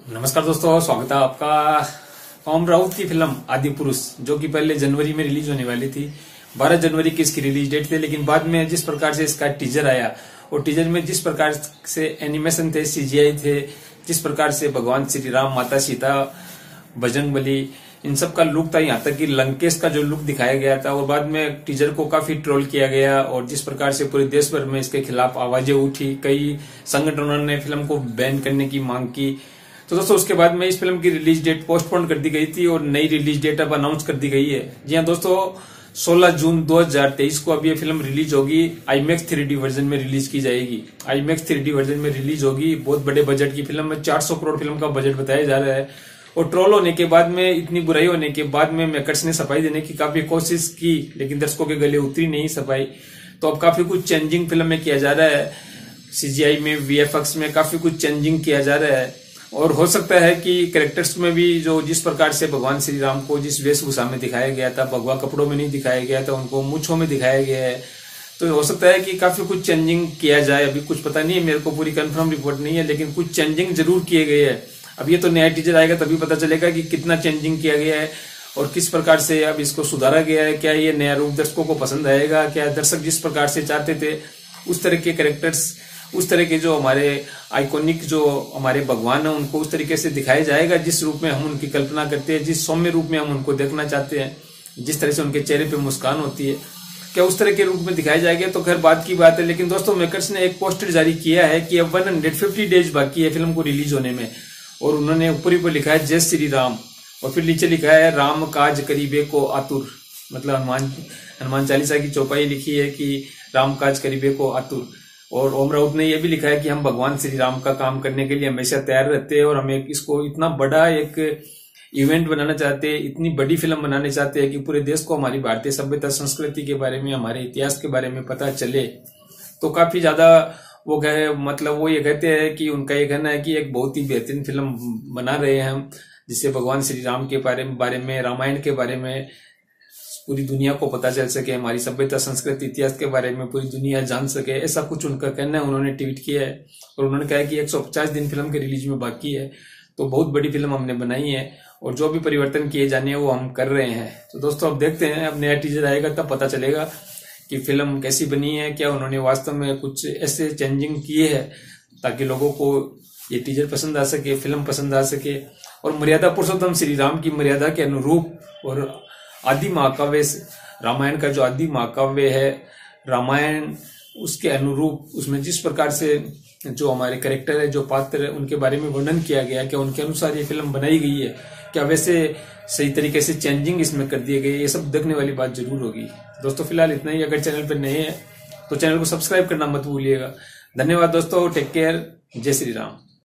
नमस्कार दोस्तों, स्वागत है आपका। ओम राउत की फिल्म आदि पुरुष जो कि पहले जनवरी में रिलीज होने वाली थी। 12 जनवरी की इसकी रिलीज डेट थी, लेकिन बाद में जिस प्रकार से इसका टीजर आया और टीजर में जिस प्रकार से एनिमेशन थे, सीजीआई थे, जिस प्रकार से भगवान श्री राम, माता सीता, बजरंगबली, इन सब का लुक था। यहाँ तक कि लंकेश का जो लुक दिखाया गया था और बाद में टीजर को काफी ट्रोल किया गया और जिस प्रकार से पूरे देश भर में इसके खिलाफ आवाजें उठी, कई संगठनों ने फिल्म को बैन करने की मांग की। तो दोस्तों उसके बाद में इस फिल्म की रिलीज डेट पोस्टपोन कर दी गई थी और नई रिलीज डेट अब अनाउंस कर दी गई है। जी हाँ दोस्तों, 16 जून 2023 को अब ये फिल्म रिलीज होगी। आईमैक्स 3D वर्जन में रिलीज की जाएगी। आईमैक्स 3D वर्जन में रिलीज होगी। बहुत बड़े बजट की फिल्म है। 400 करोड़ फिल्म का बजट बताया जा रहा है। और ट्रोल होने के बाद में, इतनी बुराई होने के बाद में मेकर्स ने सफाई देने की काफी कोशिश की, लेकिन दर्शकों के गले उतरी नहीं सफाई। तो अब काफी कुछ चेंजिंग फिल्म में किया जा रहा है। सीजीआई में, वीएफएक्स में काफी कुछ चेंजिंग किया जा रहा है। और हो सकता है कि कैरेक्टर्स में भी जो जिस प्रकार से भगवान श्री राम को जिस वेशभूषा में दिखाया गया था, भगवा कपड़ों में नहीं दिखाया गया था, उनको मूंछों में दिखाया गया है। तो हो सकता है कि काफी कुछ चेंजिंग किया जाए। अभी कुछ पता नहीं है, मेरे को पूरी कंफर्म रिपोर्ट नहीं है, लेकिन कुछ चेंजिंग जरूर किए गए हैं। अब ये तो नया टीजर आएगा तभी पता चलेगा कि कितना चेंजिंग किया गया है और किस प्रकार से अब इसको सुधारा गया है। क्या ये नया रूप दर्शकों को पसंद आएगा? क्या दर्शक जिस प्रकार से चाहते थे उस तरह के कैरेक्टर्स, उस तरह के जो हमारे आइकॉनिक जो हमारे भगवान है, उनको उस तरीके से दिखाया जाएगा जिस रूप में हम उनकी कल्पना करते हैं, जिस सौम्य रूप में हम उनको देखना चाहते हैं, जिस तरह से उनके चेहरे पे मुस्कान होती है, क्या उस तरह के रूप में दिखाया जाएगा? तो खैर बात की बात है। लेकिन दोस्तों मेकर्स ने एक पोस्टर जारी किया है कि अब 150 डेज बाकी है फिल्म को रिलीज होने में, और उन्होंने ऊपर ही पर लिखा है जय श्री राम, और फिर नीचे लिखा है राम काज करीबे को आतुर। मतलब हनुमान चालीसा की चौपाई लिखी है कि राम काज करीबे को आतुर। और ओम राउत ने यह भी लिखा है कि हम भगवान श्री राम का काम करने के लिए हमेशा तैयार रहते हैं और हम इसको इतना बड़ा एक इवेंट बनाना चाहते हैं, इतनी बड़ी फिल्म बनाने चाहते हैं कि पूरे देश को हमारी भारतीय सभ्यता, संस्कृति के बारे में, हमारे इतिहास के बारे में पता चले। तो काफी ज्यादा वो कहे, मतलब वो ये कहते हैं कि उनका ये कहना है कि एक बहुत ही बेहतरीन फिल्म बना रहे हैं हम, जिससे भगवान श्री राम के बारे में, रामायण के बारे में पूरी दुनिया को पता चल सके, हमारी सभ्यता, संस्कृति, इतिहास के बारे में पूरी दुनिया जान सके। ऐसा कुछ उनका कहना है। उन्होंने ट्वीट किया है और उन्होंने कहा कि 150 दिन फिल्म के रिलीज में बाकी है, तो बहुत बड़ी फिल्म हमने बनाई है और जो भी परिवर्तन किए जाने हैं वो हम कर रहे हैं। तो दोस्तों अब देखते हैं, अब नया टीजर आएगा तब पता चलेगा कि फिल्म कैसी बनी है, क्या उन्होंने वास्तव में कुछ ऐसे चेंजिंग किए हैं ताकि लोगों को ये टीजर पसंद आ सके, फिल्म पसंद आ सके। और मर्यादा पुरुषोत्तम श्री राम की मर्यादा के अनुरूप और आदि महाकाव्य, रामायण का जो आदि महाकाव्य है, रामायण उसके अनुरूप, उसमें जिस प्रकार से जो हमारे कैरेक्टर है, जो पात्र है, उनके बारे में वर्णन किया गया, क्या उनके अनुसार ये फिल्म बनाई गई है, क्या वैसे सही तरीके से चेंजिंग इसमें कर दिए गए, ये सब देखने वाली बात जरूर होगी। दोस्तों फिलहाल इतना ही। अगर चैनल पर नए हैं तो चैनल को सब्सक्राइब करना मत भूलिएगा। धन्यवाद दोस्तों, टेक केयर, जय श्री राम।